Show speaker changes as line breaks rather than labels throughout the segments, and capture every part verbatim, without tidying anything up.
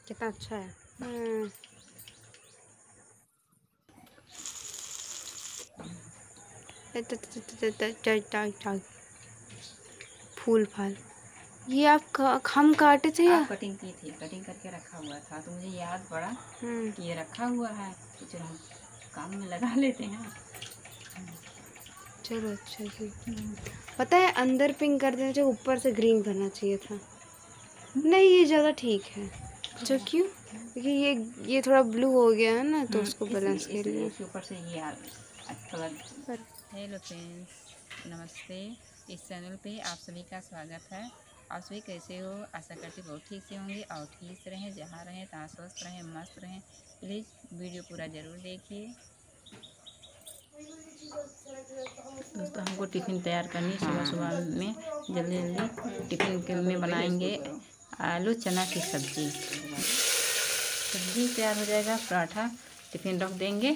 कितना अच्छा है। हम्म, त- त- त- त- त- ट- ट- ट- फूल फाल ये आप क- हम काटे थे या?
आप कटिंग की थी, कटिंग करके रखा हुआ था तो मुझे याद पड़ा
हम्म,
कि ये रखा हुआ है तो चलो हम काम में लगा लेते हैं।
चलो अच्छा जी। पता है अंदर पिंक कर देना चाहिए, ऊपर से ग्रीन करना चाहिए था। नहीं ये ज़्यादा ठीक है। अच्छा क्यों? क्योंकि ये ये थोड़ा ब्लू हो गया है ना, तो उसको बैलेंस
इसलिए
के
इसलिए
लिए।
इसके ऊपर से ये आ- कलर।
पर
हेलो फ्रेंड्स, नमस्ते। इस चैनल पे आप सभी का स्वागत है। आप सभी कैसे हो? आशा करती बहुत ठीक से होंगे और ठीक से रहें, जहाँ रहें तहाँ स्वस्थ रहें, मस्त रहें। प्लीज़ वीडियो पूरा ज़रूर देखिए। दोस्तों हमको टिफ़िन तैयार करनी सुबह सुबह में, जल्दी जल्दी टिफ़िन के में बनाएंगे आलू चना की सब्ज़ी। सब्ज़ी तैयार हो जाएगा, पराठा टिफ़िन रख देंगे।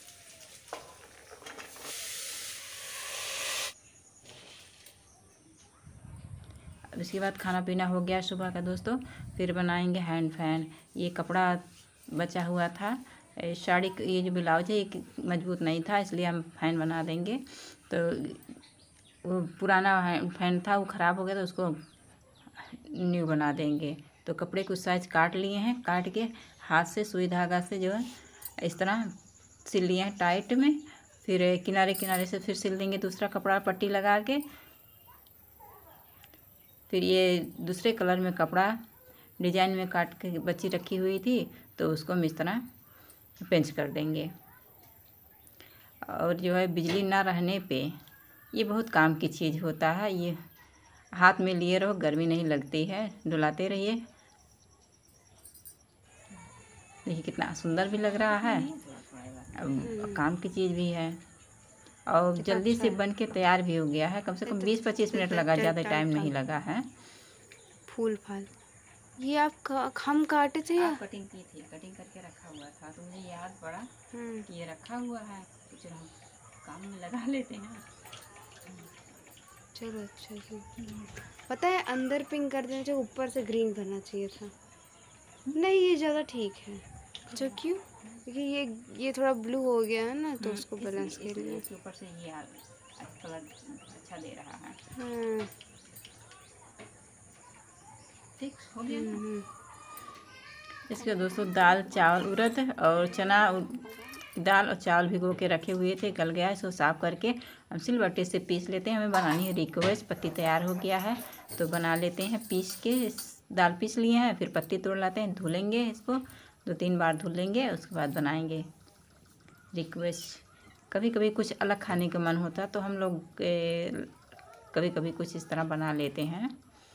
अब इसके बाद खाना पीना हो गया सुबह का दोस्तों, फिर बनाएंगे हैंड फैन। ये कपड़ा बचा हुआ था, ए, साड़ी ये जो ब्लाउज है ये मजबूत नहीं था, इसलिए हम फैन बना देंगे। तो वो पुराना फैन था, वो ख़राब हो गया तो उसको न्यू बना देंगे। तो कपड़े कुछ साइज काट लिए हैं, काट के हाथ से सुई धागा से जो है इस तरह सिल लिए हैं टाइट में। फिर किनारे किनारे से फिर सिल देंगे दूसरा कपड़ा पट्टी लगा के। फिर ये दूसरे कलर में कपड़ा डिजाइन में काट के बची रखी हुई थी, तो उसको हम इस तरह पेंच कर देंगे। और जो है बिजली ना रहने पे ये बहुत काम की चीज़ होता है। ये हाथ में लिए रहो, गर्मी नहीं लगती है, डुलाते रहिए। देखिए कितना सुंदर भी लग रहा है, अब काम की चीज़ भी है और
कितना
जल्दी
अच्छा
से
है।
बन के तैयार भी हो गया है। कम से कम बीस पच्चीस मिनट लगा, ज़्यादा टाइम नहीं लगा है।
फूल फाल ये आप क- हम काटे थे या?
आप कटिंग की थी, कटिंग करके रखा हुआ था तो मुझे याद पड़ा
हम्म,
कि ये रखा हुआ है तो चलो हम काम में लगा लेते हैं।
चलो अच्छा जी। पता है अंदर पिंक कर देना चाहिए, ऊपर से ग्रीन करना चाहिए था। नहीं ये ज़्यादा ठीक है। अच्छा क्यों? क्योंकि ये ये थोड़ा ब्लू हो गया है ना, तो उसको
इसलिए
बैलेंस के
इसलिए
लिए।
इसके ऊपर से ये आ- कलर अच्छा दे रहा है।
हम्म,
ठीक हो गया ना।
हम्म,
इसके दोस्तों दाल चावल उड़द और चना, दाल और चावल भिगो के रखे हुए थे, गल गया है, इसको साफ़ करके हम सिलबट्टे से पीस लेते हैं। हमें बनानी है रिक्वेस्ट। पत्ती तैयार हो गया है तो बना लेते हैं पीस के। दाल पीस लिए हैं, फिर पत्ती तोड़ लाते हैं, धुलेंगे इसको, दो तीन बार धुल लेंगे, उसके बाद बनाएंगे रिक्वेस्ट। कभी कभी कुछ अलग खाने का मन होता है तो हम लोग कभी कभी कुछ इस तरह बना लेते हैं।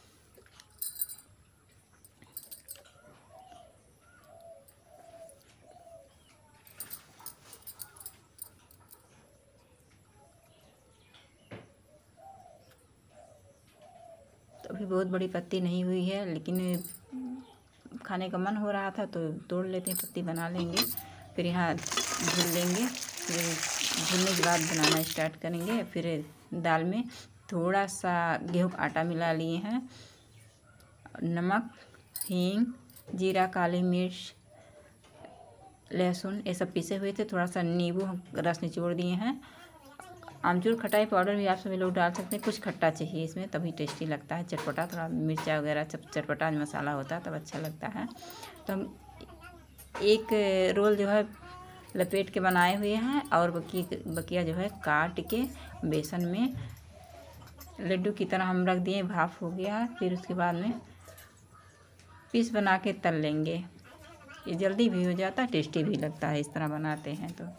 तो अभी बहुत बड़ी पत्ती नहीं हुई है, लेकिन खाने का मन हो रहा था तो तोड़ लेते हैं, पत्ती बना लेंगे। फिर यहाँ धुल लेंगे, फिर धुलने के बाद बनाना स्टार्ट करेंगे। फिर दाल में थोड़ा सा गेहूं का आटा मिला लिए हैं, नमक, हींग, जीरा, काली मिर्च, लहसुन ये सब पीसे हुए थे, थोड़ा सा नींबू रस निचोड़ दिए हैं। आमचूर खटाई पाउडर भी आप सभी लोग डाल सकते हैं, कुछ खट्टा चाहिए इसमें तभी टेस्टी लगता है, चटपटा, थोड़ा मिर्चा वगैरह चटपटा मसाला होता है तब अच्छा लगता है। तो हम एक रोल जो है लपेट के बनाए हुए हैं और बकी बकिया जो है काट के बेसन में लड्डू की तरह हम रख दिए, भाप हो गया है। फिर उसके बाद में पीस बना के तल लेंगे। ये जल्दी भी हो जाता है, टेस्टी भी लगता है इस तरह बनाते हैं तो।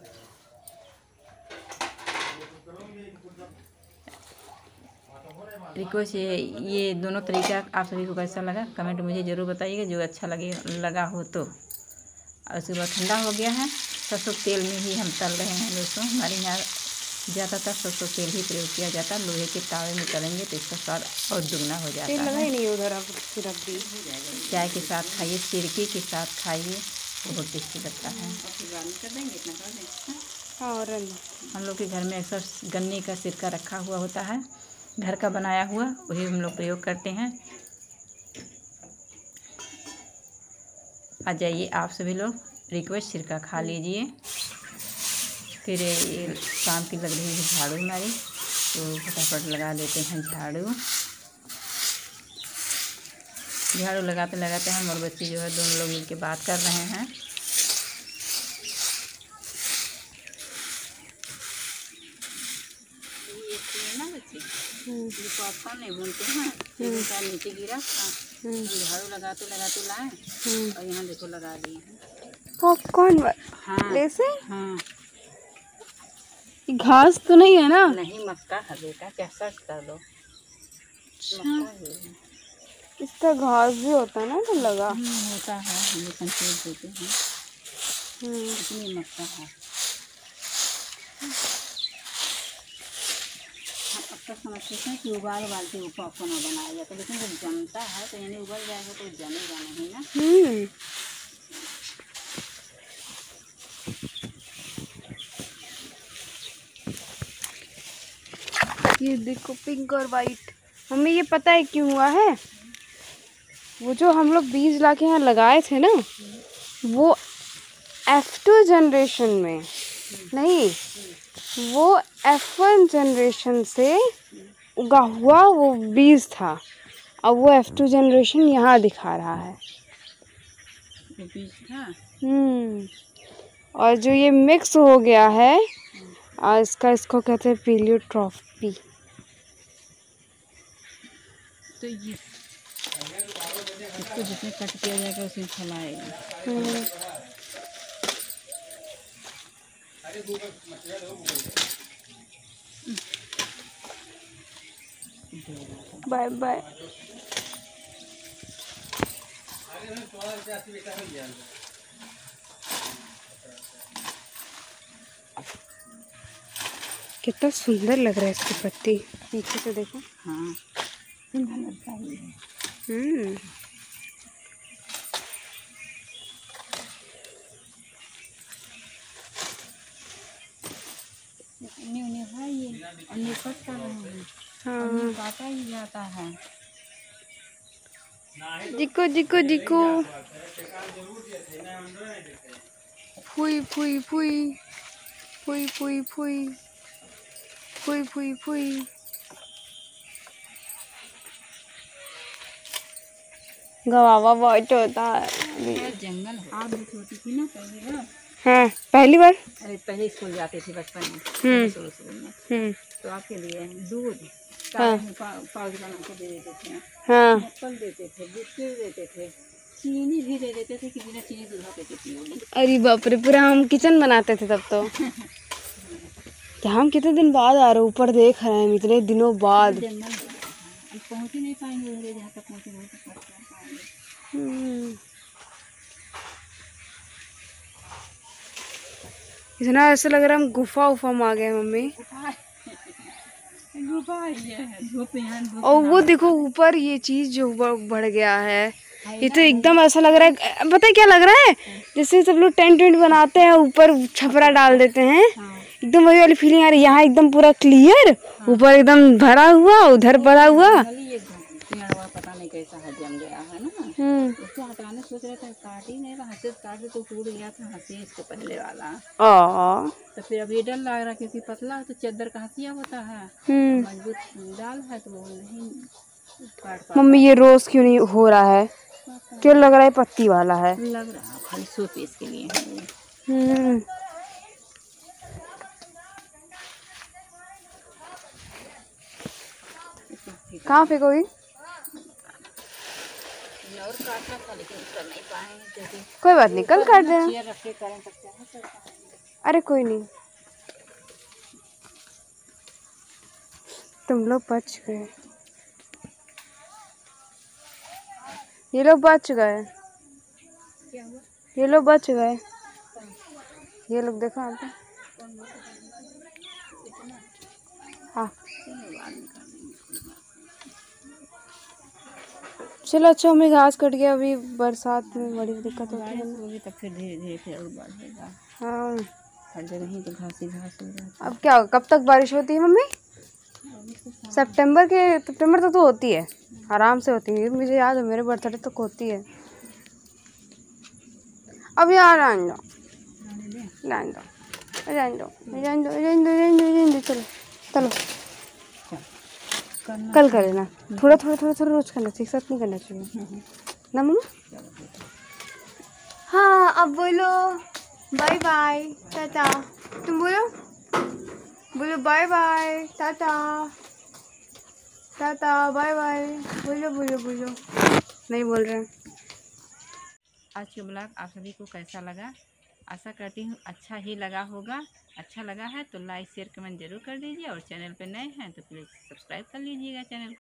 रिक्वेस्ट ये ये दोनों तरीका आप सभी को कैसा लगा कमेंट मुझे ज़रूर बताइएगा, जो अच्छा लगे लगा हो तो। और उसके बाद ठंडा हो गया है, सरसों तेल में ही हम तल रहे हैं दोस्तों। हमारे यहाँ ज़्यादातर सरसों तेल ही प्रयोग किया जाता है, लोहे के तावे में तलेंगे तो इसका स्वाद और दुगना हो जाता
तेल लगा
है।
ही नहीं उधर, आप फिर रख दी।
चाय के साथ खाइए, सिरके के साथ खाइए, बहुत टेस्टी लगता है।
हाँ और
हम लोग के घर में अक्सर गन्ने का सिरका रखा हुआ होता है, घर का बनाया हुआ, वही हम लोग प्रयोग करते हैं। आ जाइए आप सभी लोग, रिक्वेस्ट सिरका खा लीजिए। फिर ये शाम की लग रही है झाड़ू हमारी, तो फटाफट लगा देते हैं झाड़ू। झाड़ू लगाते लगाते हम और बच्चे जो है दोनों लोग मिलके बात कर रहे हैं। ना बच्चे ये पॉपकॉर्न नहीं भूनते हैं, तो नीचे गिरा था, झाड़ू लगाते लगाते लाए और यहाँ देखो लगा दिए हैं
पॉपकॉर्न।
हाँ
वैसे
हाँ,
घास तो नहीं है ना?
नहीं मक्का है बेटा, क्या सर्च कर दो, मक्का है।
इसका घास भी होता है ना, तो लगा
होता है, हम कंफ्यूज देते हैं, इतनी मक्का है। अब तक समझते हैं कि उबाल उबाल के पॉपकॉर्न बनाया जाता है, लेकिन जब जमता है तो यानी उबल जाएगा तो जमेगा नहीं ना।
हम्म ये देखो पिंक और वाइट। मम्मी ये पता है क्यों हुआ है? वो जो हम लोग बीज लाके यहाँ लगाए थे ना, वो एफ टू जनरेशन में नहीं, वो एफ वन जनरेशन से उगा हुआ वो बीज था। अब वो एफ टू जनरेशन यहाँ दिखा रहा है।
वो बीज था।
हम्म और जो ये मिक्स हो गया है, और इसका इसको कहते हैं पीलियोट्रॉफी।
तो ये इसको जितने कट किया जाएगा उसे फैलाएगा।
Bye bye. कितना सुंदर लग रहा है इसकी पत्ती, पीछे से देखो।
हाँ सुंदर लगता है।
हम्म
है ये निकट कर रहे हैं।
हाँ
काटा ही जाता है।
दिखो दिखो दिखो, फुई फुई फुई फुई फुई फुई फुई फुई फुई। गवावा बहुत होता है।
जंगल आप भी छोटी थी ना पहली बार?
हाँ पहली बार।
अरे पहले स्कूल जाते थे बचपन में,
हम्म
शुरू शुरू में,
हम्म
तो आपके लिए दूध
हाँ
पाउच बना के दे देते थे,
हाँ
एप्पल देते थे, बिस्किट देते थे, चीनी भी दे देते थे कि बिना चीनी दूध देते पियोगे।
अरे बाप रे, पूरा हम किचन बनाते थे तब तो। क्या हम कितने दिन बाद आ रहे हैं, ऊपर देख रहे हैं इतने दिनों बाद।
जंगल पहुँच ही नहीं पाएंगे, होंगे जहाँ तक पहुँचे वहाँ तक पहुँच पाएंगे।
हम्म इतना ऐसा लग रहा है हम गुफा उफा में आ गए मम्मी।
गुफा ये है, धूप यहाँ
और वो देखो ऊपर ये चीज जो बढ़ गया है, ये तो एकदम ऐसा लग रहा है, पता है क्या लग रहा है, जैसे सब लोग टेंट वेंट बनाते हैं ऊपर छपरा डाल देते हैं, एकदम वही वाली फीलिंग आ रही है। यहाँ एकदम पूरा क्लियर, ऊपर एकदम भरा हुआ, उधर भरा हुआ।
पता नहीं कैसा है, जम गया है ना, उसको हटाने सोच रहे थे, काट ही नहीं, हाथ से काट दे तो टूट गया था हंसी इसको पहले वाला।
आ
तो फिर अब ये डर लग रहा है क्योंकि पतला है तो चादर का हंसिया होता है, मजबूत डाल है तो वो नहीं काट पाता।
मम्मी ये रोज क्यों नहीं हो रहा है? क्यों लग रहा है पत्ती वाला है?
लग रहा है खाली सौ पीस के लिए है।
हम्म कहाँ फेंकोगी?
और काटना था लेकिन कर नहीं पाएंगे।
कोई बात नहीं, कल काट देना।
चेयर रखे करें तब क्या है।
अरे कोई नहीं, तुम लोग बच गए, ये लोग बच गए,
क्या हुआ?
ये लोग बच गए, ये लोग देखो यहाँ पे। हाँ चलो अच्छा, हमें घास कट गया, अभी बरसात में बड़ी दिक्कत होती है।
होगी तब फिर धीरे धीरे फिर और बढ़ेगा।
हाँ
हर जगह ही तो घास ही घास हो रहा है।
अब क्या, कब तक बारिश होती है मम्मी? सितंबर के सितंबर तक तो, तो होती है, आराम से होती है, मुझे याद है मेरे बर्थडे तक होती है। अब यार रहने दो रहने दो रहने दो रहने दो रहने दो रहने दो रहने दो चलो चलो कल करे ना थोड़ा थोड़ा थोड़ा थोड़ा रोज करना चाहिए, एक साथ नहीं करना चाहिए ना मम्मा। हाँ अब बोलो बाय बाय टाटा, तुम बोलो बोलो bye bye tata tata bye bye, बोलो बोलो बोलो, नहीं बोल रहे हैं।
आज का ब्लॉग आप सभी को कैसा लगा? आशा करती हूँ अच्छा ही लगा होगा। अच्छा लगा है तो लाइक शेयर कमेंट जरूर कर दीजिए और चैनल पर नए हैं तो प्लीज़ सब्सक्राइब कर लीजिएगा चैनल